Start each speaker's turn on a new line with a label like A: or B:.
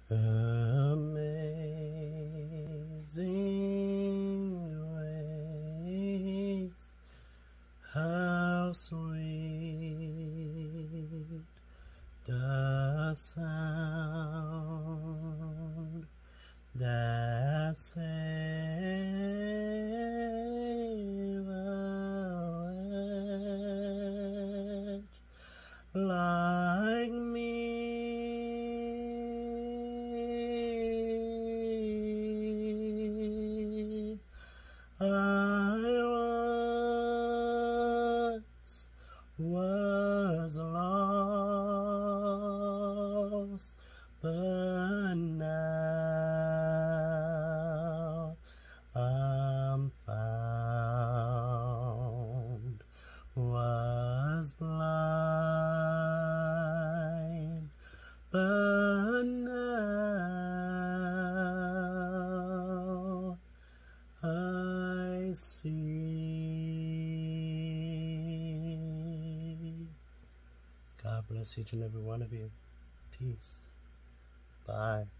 A: Amazing grace, how sweet the sound that saved a wretch like me. I once was lost, but now I'm found. Was blind, but now I see. God bless each and every one of you. Peace. Bye.